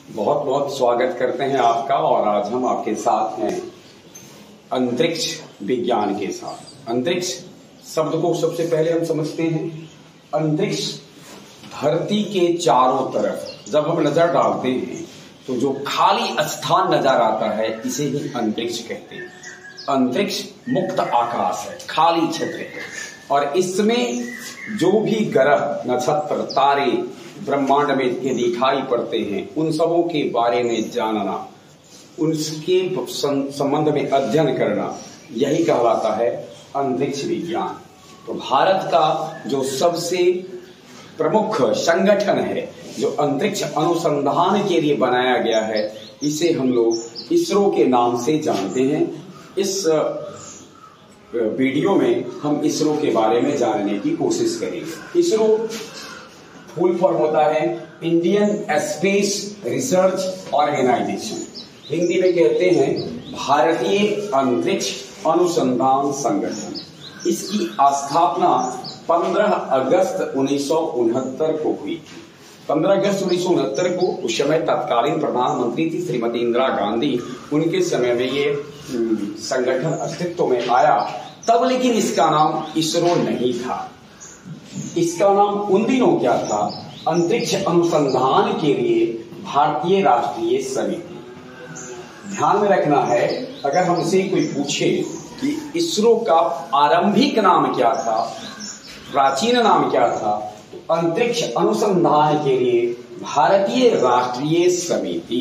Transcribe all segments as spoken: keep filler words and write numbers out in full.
बहुत बहुत स्वागत करते हैं आपका। और आज हम आपके साथ हैं अंतरिक्ष विज्ञान के साथ। अंतरिक्ष शब्द को सबसे पहले हम समझते हैं। अंतरिक्ष धरती के चारों तरफ जब हम नजर डालते हैं तो जो खाली स्थान नजर आता है इसे ही अंतरिक्ष कहते हैं। अंतरिक्ष मुक्त आकाश है, खाली क्षेत्र है, और इसमें जो भी ग्रह, नक्षत्र, तारे ब्रह्मांड में के दिखाई पड़ते हैं उन सबों के बारे में जानना, उनके संबंध में अध्ययन करना, यही कहलाता है अंतरिक्ष विज्ञान। तो भारत का जो सबसे प्रमुख संगठन है जो अंतरिक्ष अनुसंधान के लिए बनाया गया है, इसे हम लोग इसरो के नाम से जानते हैं। इस वीडियो में हम इसरो के बारे में जानने की कोशिश करेंगे। इसरो फुल फॉर्म होता है Indian space research organisation. Hindi में कहते हैं भारतीय अंतरिक्ष अनुसंधान संगठन। इसकी स्थापना पंद्रह अगस्त उन्नीस सौ उनहत्तर को हुई थी। पंद्रह अगस्त उन्नीस सौ उनहत्तर को उस समय तत्कालीन प्रधानमंत्री थी श्रीमती इंदिरा गांधी। उनके समय में ये संगठन अस्तित्व में आया तब, लेकिन इसका नाम इसरो नहीं था। इसका नाम उन दिनों क्या था? अंतरिक्ष अनुसंधान के लिए भारतीय राष्ट्रीय समिति। ध्यान में रखना है, अगर हमसे कोई पूछे कि इसरो का आरंभिक नाम क्या था, प्राचीन नाम क्या था, तो अंतरिक्ष अनुसंधान के लिए भारतीय राष्ट्रीय समिति,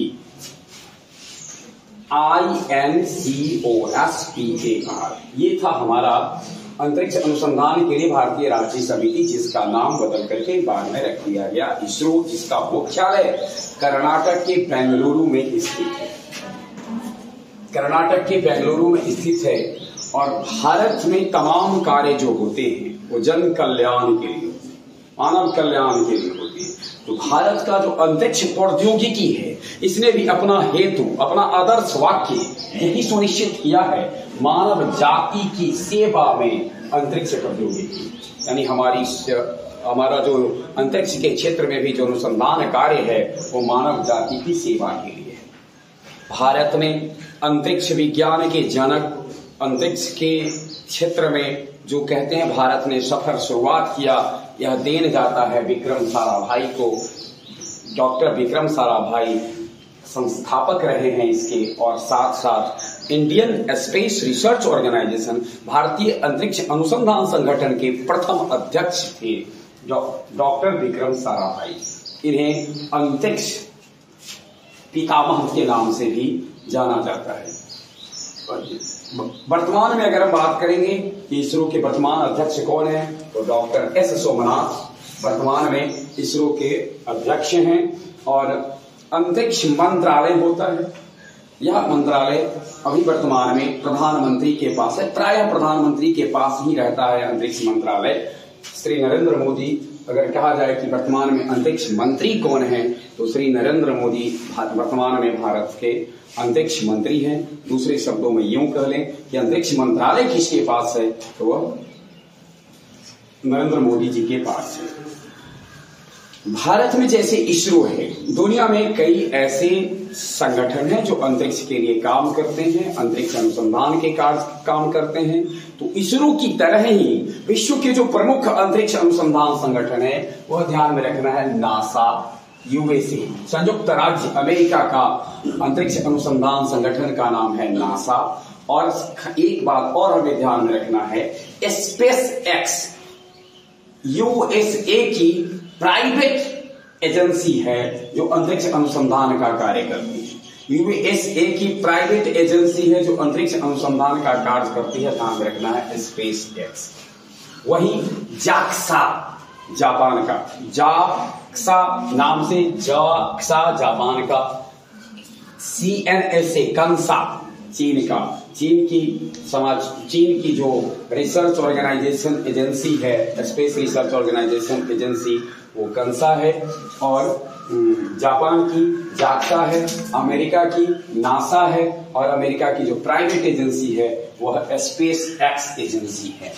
I N C O S P A R, ये था हमारा अंतरिक्ष अनुसंधान के लिए भारतीय राष्ट्रीय समिति, जिसका नाम बदल करके बाद में रख दिया गया इसरो, जिसका मुख्यालय कर्नाटक के बेंगलुरु में स्थित है। कर्नाटक के बेंगलुरु में स्थित है। और भारत में तमाम कार्य जो होते हैं वो जन कल्याण के लिए, मानव कल्याण के लिए होते हैं। तो भारत का जो अंतरिक्ष प्रौद्योगिकी है, इसने भी अपना हेतु, अपना आदर्श वाक्य यही सुनिश्चित किया है, मानव जाति की सेवा में अंतरिक्ष प्रौद्योगिकी। यानी हमारी हमारा जो अंतरिक्ष के क्षेत्र में भी जो अनुसंधान कार्य है वो मानव जाति की सेवा के लिए है। भारत में अंतरिक्ष विज्ञान के जनक, अंतरिक्ष के क्षेत्र में जो कहते हैं भारत ने सफर शुरुआत किया, यह देन जाता है विक्रम साराभाई को। डॉक्टर विक्रम साराभाई संस्थापक रहे हैं इसके, और साथ साथ इंडियन स्पेस रिसर्च ऑर्गेनाइजेशन, भारतीय अंतरिक्ष अनुसंधान संगठन के प्रथम अध्यक्ष थे डॉक्टर विक्रम साराभाई। इन्हें अंतरिक्ष पितामह के नाम से भी जाना जाता है। वर्तमान में अगर हम बात करेंगे कि इसरो के वर्तमान अध्यक्ष कौन है, तो डॉक्टर एस सोमनाथ वर्तमान में इसरो के अध्यक्ष हैं। और अंतरिक्ष मंत्रालय होता है, यह मंत्रालय अभी वर्तमान में प्रधानमंत्री के पास है, प्रायः प्रधानमंत्री के पास ही रहता है अंतरिक्ष मंत्रालय। श्री नरेंद्र मोदी, अगर कहा जाए कि वर्तमान में अंतरिक्ष मंत्री कौन है, तो श्री नरेंद्र मोदी वर्तमान में भारत के अंतरिक्ष मंत्री हैं। दूसरे शब्दों में यूं कह लें कि अंतरिक्ष मंत्रालय किसके पास है, तो वह नरेंद्र मोदी जी के पास है। भारत में जैसे इसरो है, दुनिया में कई ऐसे संगठन हैं जो अंतरिक्ष के लिए काम करते हैं, अंतरिक्ष अनुसंधान के कार्य काम करते हैं। तो इसरो की तरह ही विश्व के जो प्रमुख अंतरिक्ष अनुसंधान संगठन है वह ध्यान में रखना है नासा, यूएसए, संयुक्त राज्य अमेरिका का अंतरिक्ष अनुसंधान संगठन का नाम है नासा। और एक बात और हमें ध्यान में रखना है, स्पेस एक्स यूएसए की प्राइवेट एजेंसी है जो अंतरिक्ष अनुसंधान का कार्य करती है। यूएसए की प्राइवेट एजेंसी है जो अंतरिक्ष अनुसंधान का कार्य करती है, ध्यान रखना है स्पेस एक्स। वही जाक्सा जापान का, जाक्सा नाम से, जाक्सा जापान का, सीएनएसए कंसा चीन का, चीन की समाज चीन की जो रिसर्च ऑर्गेनाइजेशन एजेंसी है, स्पेस रिसर्च ऑर्गेनाइजेशन एजेंसी, वो कंसा है। और जापान की जाक्सा है, अमेरिका की नासा है, और अमेरिका की जो प्राइवेट एजेंसी है वह स्पेस एक्स एजेंसी है।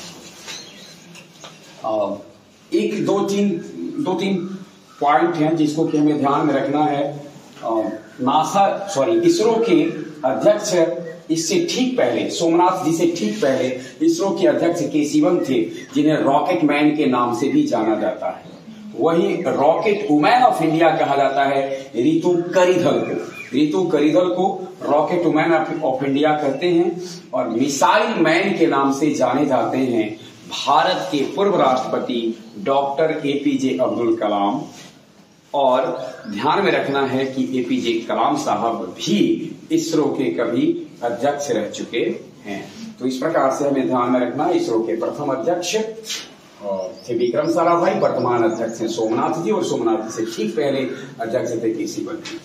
एक दो तीन दो तीन पॉइंट हैं जिसको कि हमें ध्यान में रखना है नासा सॉरी इसरो के अध्यक्ष इससे ठीक पहले, सोमनाथ जी से ठीक पहले इसरो के अध्यक्ष के सिवन थे, जिन्हें रॉकेट मैन के नाम से भी जाना जाता है। वही रॉकेट वुमेन ऑफ इंडिया कहा जाता है रितु करिधल को। रितु करिधल को रॉकेट वुमेन ऑफ इंडिया कहते हैं और मिसाइल मैन के नाम से जाने जाते हैं भारत के पूर्व राष्ट्रपति डॉक्टर एपीजे अब्दुल कलाम। और ध्यान में रखना है कि एपीजे कलाम साहब भी इसरो के कभी अध्यक्ष रह चुके हैं। तो इस प्रकार से हमें ध्यान में रखना, इसरो के प्रथम अध्यक्ष और थे विक्रम साराभाई, वर्तमान अध्यक्ष हैं सोमनाथ जी, और सोमनाथ जी से ठीक पहले अध्यक्ष थे के सिवन जी।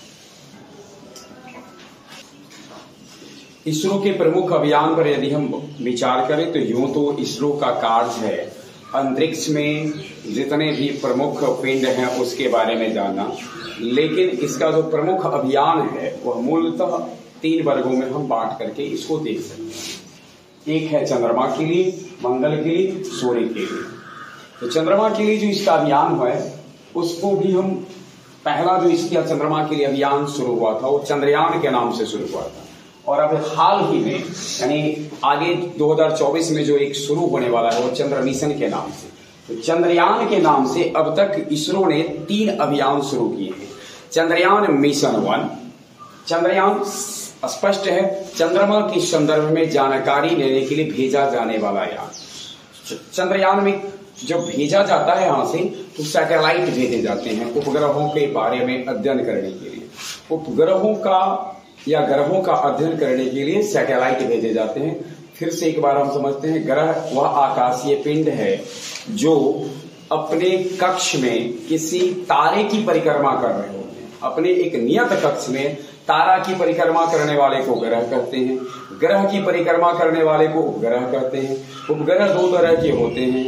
इसरो के प्रमुख अभियान पर यदि हम विचार करें तो यूं तो इसरो का कार्य है अंतरिक्ष में जितने भी प्रमुख पिंड हैं उसके बारे में जानना, लेकिन इसका जो प्रमुख अभियान है वह मूलतः तीन वर्गों में हम बांट करके इसको देख सकते हैं। एक है चंद्रमा के लिए, मंगल के लिए, सूर्य के लिए। तो चंद्रमा के लिए जो इसका अभियान है उसको भी हम, पहला जो इसका चंद्रमा के लिए अभियान शुरू हुआ था वो चंद्रयान के नाम से शुरू हुआ था, और अब हाल ही में यानी आगे दो हज़ार चौबीस में जो एक शुरू होने वाला है वो चंद्र मिशन के नाम से। तो चंद्रयान के नाम से अब तक इसरो ने तीन अभियान शुरू किए हैं। चंद्रयान मिशन वन, चंद्रयान स्पष्ट है चंद्रमा के संदर्भ में जानकारी लेने के लिए भेजा जाने वाला यान। चंद्रयान में जब भेजा जाता है यहां से तो सैटेलाइट भेजे जाते हैं उपग्रहों के बारे में अध्ययन करने के लिए। उपग्रहों का या ग्रहों का अध्ययन करने के लिए सैटेलाइट भेजे जाते हैं। फिर से एक बार हम समझते हैं, ग्रह वह आकाशीय पिंड है जो अपने कक्ष में किसी तारे की परिक्रमा कर रहे होते हैं। अपने एक नियत कक्ष में तारा की परिक्रमा करने वाले को ग्रह कहते हैं, ग्रह की परिक्रमा करने वाले को उपग्रह कहते हैं। उपग्रह दो तरह के होते हैं,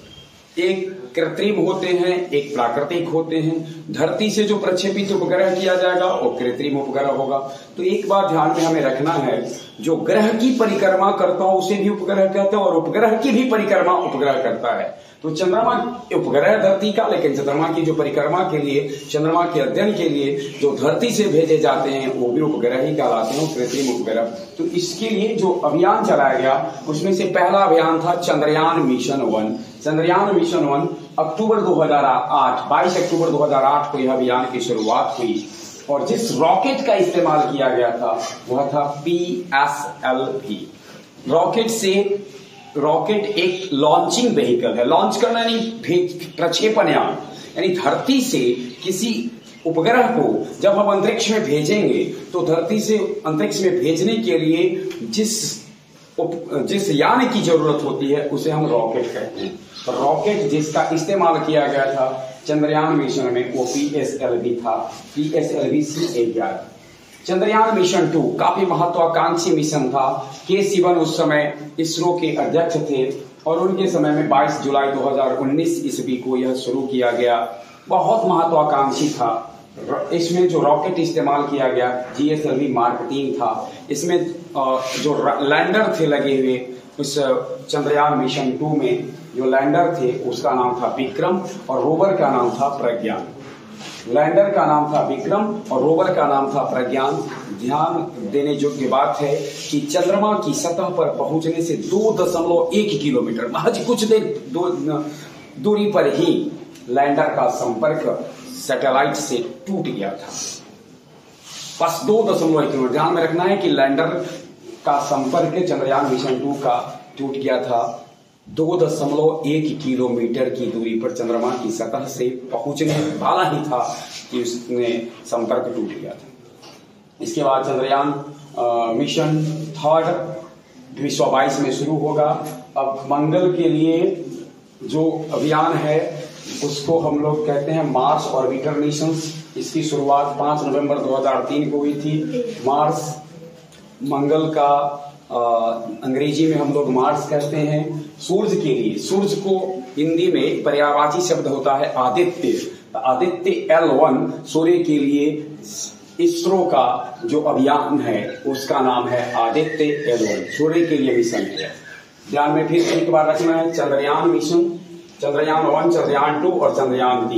एक कृत्रिम होते हैं, एक प्राकृतिक होते हैं। धरती से जो प्रक्षेपित उपग्रह किया जाएगा वो कृत्रिम उपग्रह होगा। तो एक बात ध्यान में हमें रखना है, जो ग्रह की परिक्रमा करता हो उसे भी उपग्रह कहते हैं और उपग्रह की भी परिक्रमा उपग्रह करता है। तो चंद्रमा उपग्रह धरती का, लेकिन चंद्रमा की जो परिक्रमा के लिए, चंद्रमा के अध्ययन के लिए जो धरती से भेजे जाते हैं वो भी उपग्रह ही कहलाते हैं, कृत्रिम उपग्रह। तो इसके लिए जो अभियान चलाया गया उसमें से पहला अभियान था Chandrayaan mission one. Chandrayaan mission one अक्टूबर दो हज़ार आठ, बाईस अक्टूबर दो हज़ार आठ को यह अभियान की शुरुआत हुई और जिस रॉकेट का इस्तेमाल किया गया था वह था P S L V. Rocket से रॉकेट एक लॉन्चिंग व्हीकल है, लॉन्च करना यानी प्रक्षेपण यान, यानी धरती से किसी उपग्रह को जब हम अंतरिक्ष में भेजेंगे तो धरती से अंतरिक्ष में भेजने के लिए जिस जिस यान की जरूरत होती है उसे हम रॉकेट कहते हैं। तो रॉकेट जिसका इस्तेमाल किया गया था चंद्रयान मिशन में वो पी एस एल वी था, P S L V C ग्यारह। चंद्रयान मिशन टू काफी महत्वाकांक्षी मिशन था। के सिवन उस समय इसरो के अध्यक्ष थे और उनके समय में बाईस जुलाई दो हज़ार उन्नीस ईस्वी को यह शुरू किया गया। बहुत महत्वाकांक्षी था। इसमें जो रॉकेट इस्तेमाल किया गया G S L V mark तीन था। इसमें जो लैंडर थे लगे हुए उस चंद्रयान मिशन टू में, जो लैंडर थे उसका नाम था विक्रम और रोवर का नाम था प्रज्ञान। लैंडर का नाम था विक्रम और रोवर का नाम था प्रज्ञान। ध्यान देने योग्य बात है कि चंद्रमा की सतह पर पहुंचने से दो दशमलव एक किलोमीटर महज कुछ देर दूरी पर ही लैंडर का संपर्क सैटेलाइट से टूट गया था। बस दो दशमलव एक किलोमीटर। ध्यान में रखना है कि लैंडर का संपर्क चंद्रयान मिशन टू का टूट गया था। दो दशमलव एक किलोमीटर की दूरी पर चंद्रमा की सतह से पहुंचने वाला ही था कि उसने संपर्क टूट गया था। इसके बाद चंद्रयान मिशन थर्ड दो हज़ार बाईस में शुरू होगा। अब मंगल के लिए जो अभियान है उसको हम लोग कहते हैं मार्स ऑर्बिटर मिशन। इसकी शुरुआत पांच नवंबर दो हज़ार तीन को हुई थी। मार्स मंगल का आ, अंग्रेजी में हम लोग मार्स कहते हैं। सूर्य के लिए, सूर्य को हिंदी में पर्यायवाची शब्द होता है आदित्य। आदित्य एल वन सूर्य के लिए इसरो का जो अभियान है उसका नाम है आदित्य एल वन, सूर्य के लिए मिशन है। ध्यान में फिर एक बार रखना है Chandrayaan mission, Chandrayaan one, Chandrayaan two और चंद्रयान तीन।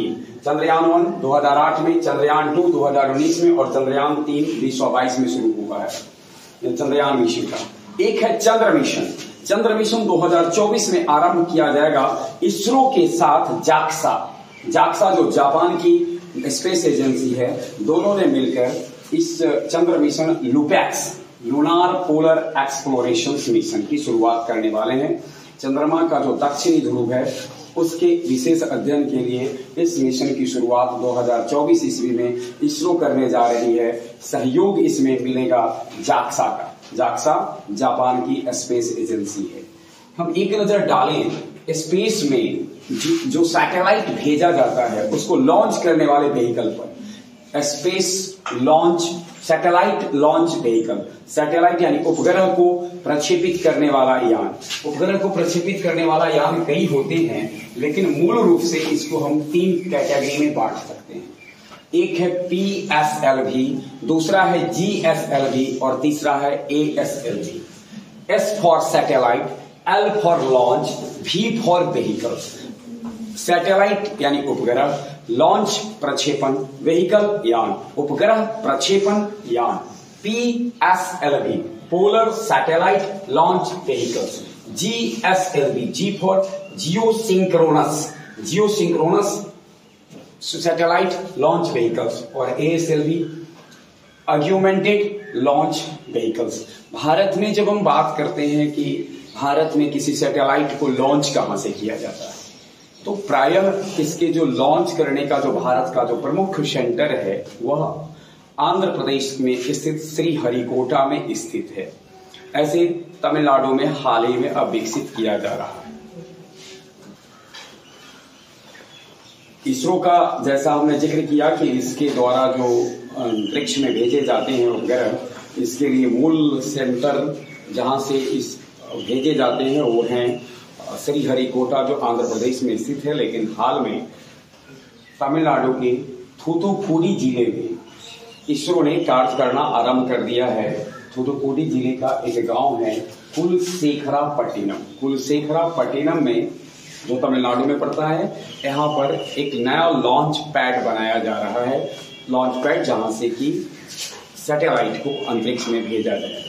चंद्रयान वन दो हज़ार आठ में, चंद्रयान टू दो हज़ार उन्नीस में और चंद्रयान तीन बीस सौ बाईस में शुरू हुआ है चंद्रयान मिशन का। एक है चंद्र मिशन। चंद्र मिशन दो हज़ार चौबीस में आरंभ किया जाएगा इसरो के साथ जाक्सा। जाक्सा जो जापान की स्पेस एजेंसी है, दोनों ने मिलकर इस चंद्र mission LUPEX lunar polar exploration mission की शुरुआत करने वाले हैं। चंद्रमा का जो दक्षिणी ध्रुव है उसके विशेष अध्ययन के लिए इस मिशन की शुरुआत दो हज़ार चौबीस ईस्वी में इसरो करने जा रही है। सहयोग इसमें मिलेगा जाक्सा का। जाक्सा जापान की स्पेस एजेंसी है। हम एक नजर डालें स्पेस में जो, जो सैटेलाइट भेजा जाता है उसको लॉन्च करने वाले व्हीकल पर। Space launch satellite launch vehicle, satellite यानी उपग्रह को प्रक्षेपित करने वाला यान। उपग्रह को प्रक्षेपित करने वाला यान कई होते हैं, लेकिन मूल रूप से इसको हम तीन कैटेगरी में बांट सकते हैं। एक है पी एस एल वी, दूसरा है जी एस एल वी और तीसरा है A S L V. S for satellite, L for launch, V for vehicles. Satellite यानी उपग्रह, लॉन्च प्रक्षेपण, व्हीकल यान, उपग्रह प्रक्षेपण यान। P S L V polar satellite launch vehicles. G S L V, G for geosynchronous, geosynchronous satellite launch vehicles. और A S L V augmented launch vehicles. भारत में जब हम बात करते हैं कि भारत में किसी सैटेलाइट को लॉन्च कहां से किया जाता है, तो प्रायः इसके जो लॉन्च करने का जो भारत का जो प्रमुख सेंटर है वह आंध्र प्रदेश में स्थित श्रीहरिकोटा में स्थित है। ऐसे तमिलनाडु में हाल ही में अब विकसित किया जा रहा है। इसरो का जैसा हमने जिक्र किया कि इसके द्वारा जो अंतरिक्ष में भेजे जाते हैं उपग्रह, इसके लिए मूल सेंटर जहां से इस भेजे जाते हैं वो हैं श्रीहरिकोटा जो आंध्र प्रदेश में स्थित है। लेकिन हाल में तमिलनाडु के थूथुकुडी जिले में इसरो ने कार्य करना आरंभ कर दिया है। थूथुकुडी जिले का एक गांव है कुलशेखरापट्टिनम। कुलशेखरापट्टिनम में जो तमिलनाडु में पड़ता है, यहाँ पर एक नया लॉन्च पैड बनाया जा रहा है। लॉन्च पैड जहां से कि सैटेलाइट को अंतरिक्ष में भेजा जाएगा।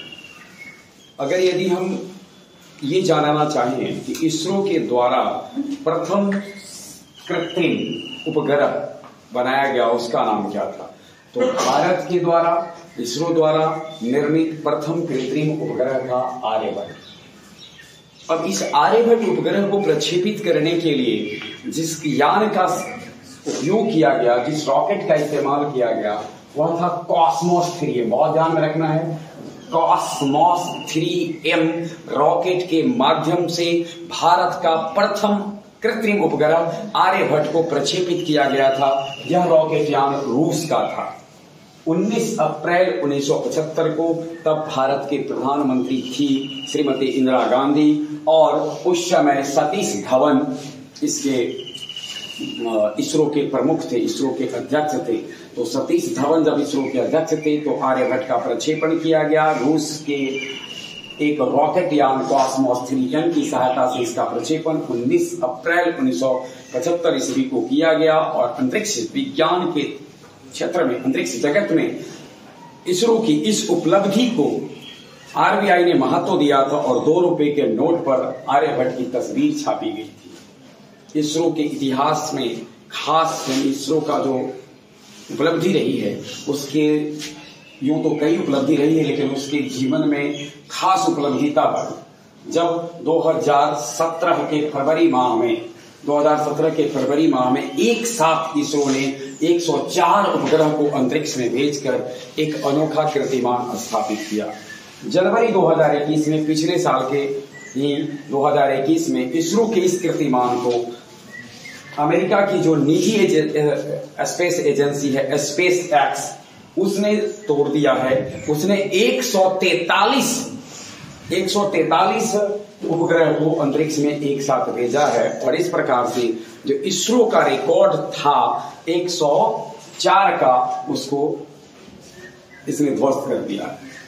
अगर यदि हम ये जानना चाहें कि इसरो के द्वारा प्रथम कृत्रिम उपग्रह बनाया गया उसका नाम क्या था, तो भारत के द्वारा इसरो द्वारा निर्मित प्रथम कृत्रिम उपग्रह था आर्यभट्ट। अब इस आर्यभट्ट उपग्रह को प्रक्षेपित करने के लिए जिस यान का उपयोग किया गया, जिस रॉकेट का इस्तेमाल किया गया, वह था कॉस्मोस थ्री। बहुत ध्यान में रखना है, कॉस्मोस थ्री एम रॉकेट के माध्यम से भारत का प्रथम कृत्रिम उपग्रह आर्यभट्ट को प्रक्षेपित किया गया था। यह रॉकेट यान रूस का था। उन्नीस अप्रैल उन्नीस सौ पचहत्तर को तब भारत के प्रधानमंत्री थी श्रीमती इंदिरा गांधी और उस समय सतीश धवन इसके इसरो के प्रमुख थे, इसरो के अध्यक्ष थे। तो सतीश धवन जब इसरो के अध्यक्ष थे तो आर्यभट्ट का प्रक्षेपण किया गया। रूस के एक रॉकेट यान कॉस्मोस थ्री एम की सहायता से इसका प्रक्षेपण उन्नीस अप्रैल उन्नीस सौ पचहत्तर ईस्वी को किया गया। और अंतरिक्ष विज्ञान के क्षेत्र में, अंतरिक्ष जगत में इसरो की इस उपलब्धि को आर बी आई ने महत्व दिया था और दो रुपए के नोट पर आर्यभट्ट की तस्वीर छापी गई थी। इसरो के इतिहास में खास इसरो का जो उपलब्धि रही है, उसके यूं तो कई उपलब्धि रही है, लेकिन उसके जीवन में खास उपलब्धि तब जब दो हज़ार सत्रह के फरवरी माह में दो हज़ार सत्रह के फरवरी माह में एक साथ इसरो ने एक सौ चार उपग्रह को अंतरिक्ष में भेजकर एक अनोखा कीर्तिमान स्थापित किया। जनवरी दो हज़ार इक्कीस में, पिछले साल के ही दो हज़ार इक्कीस में इसरो के इस कीर्तिमान को अमेरिका की जो निजी स्पेस एजेंसी है स्पेस एक्स, उसने तोड़ दिया है। उसने एक सौ तैतालीस एक सौ तैतालीस उपग्रह को अंतरिक्ष में एक साथ भेजा है। और इस प्रकार से जो इसरो का रिकॉर्ड था एक सौ चार का, उसको इसने ध्वस्त कर दिया।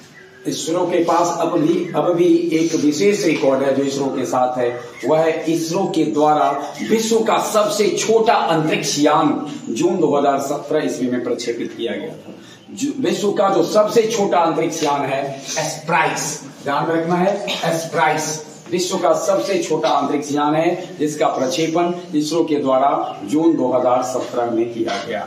इसरो के पास अब भी अब भी एक विशेष रिकॉर्ड है जो इसरो के साथ है। वह है इसरो के द्वारा विश्व का सबसे छोटा अंतरिक्ष यान जून दो हज़ार सत्रह ईस्वी में प्रक्षेपित किया गया था। विश्व का जो सबसे छोटा अंतरिक्ष यान है एस्प्राइस, ध्यान में रखना है, एस्प्राइस विश्व का सबसे छोटा अंतरिक्ष यान है जिसका प्रक्षेपण इसरो के द्वारा जून दो हज़ार सत्रह में किया गया।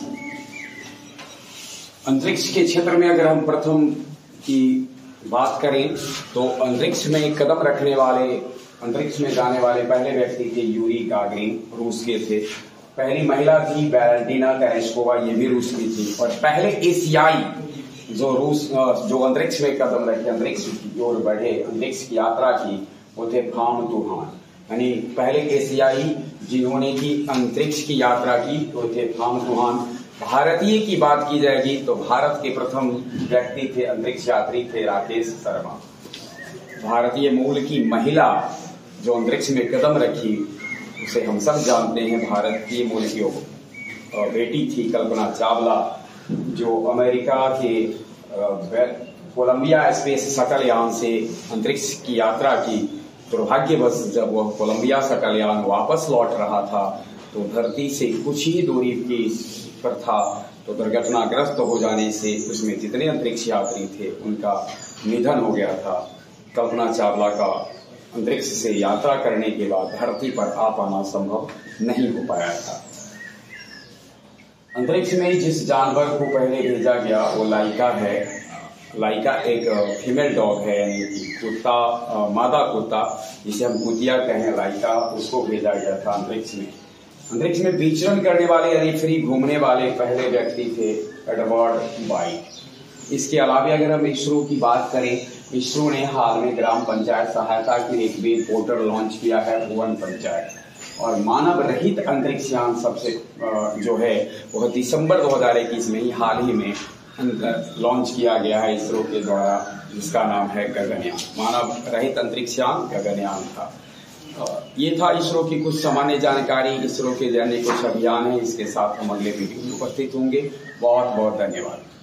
अंतरिक्ष के क्षेत्र में अगर हम प्रथम की बात करें तो अंतरिक्ष में कदम रखने वाले, अंतरिक्ष में जाने वाले पहले व्यक्ति थे यूरी गागरिन, रूस के थे। पहली महिला थी वैलेंटीना तेरेस्कोवा, ये भी रूस की थी। और पहले एशियाई जो रूस जो अंतरिक्ष में कदम रखे, अंतरिक्ष की ओर बढ़े, अंतरिक्ष की यात्रा की, वो थे फाम तुहान। यानी पहले एशियाई जिन्होंने की अंतरिक्ष की यात्रा की वो थे फाम तुहान। भारतीय की बात की जाएगी तो भारत के प्रथम व्यक्ति थे, अंतरिक्ष यात्री थे राकेश शर्मा। भारतीय मूल की महिला जो अंतरिक्ष में कदम रखी उसे हम सब जानते हैं, भारतीय मूल की बेटी थी कल्पना चावला, जो अमेरिका के कोलंबिया स्पेस शटल यान से अंतरिक्ष की यात्रा की। दुर्भाग्यवश जब वह कोलंबिया शटल यान वापस लौट रहा था तो धरती से कुछ ही दूरी की पर था, तो दुर्घटनाग्रस्त हो जाने से उसमें जितने अंतरिक्ष यात्री थे उनका निधन हो गया था। कल्पना चावला का अंतरिक्ष से यात्रा करने के बाद धरती पर आ पाना संभव नहीं हो पाया था। अंतरिक्ष में जिस जानवर को पहले भेजा गया वो लाइका है। लाइका एक फीमेल डॉग है, यानी कि कुत्ता, मादा कुत्ता जिसे हम कुतिया कहें, लाइका, उसको भेजा गया था अंतरिक्ष में। अंतरिक्ष में विचरण करने वाले यानी फ्री घूमने वाले पहले व्यक्ति थे एडवर्ड वाइट। इसके अलावा अगर हम इसरो की बात करें, इसरो ने हाल में ग्राम पंचायत सहायता के लिए एक वेब पोर्टल लॉन्च किया है, भुवन पंचायत। और मानव रहित अंतरिक्ष यान सबसे जो है वह दिसंबर दो हज़ार इक्कीस में ही हाल ही में लॉन्च किया गया है इसरो के द्वारा, जिसका नाम है गगनयान। मानव रहित अंतरिक्ष यान गगनयान था। ये था इसरो की कुछ सामान्य जानकारी, इसरो के जाने कुछ अभियान है। इसके साथ हम अगले वीडियो में उपस्थित होंगे। बहुत बहुत धन्यवाद।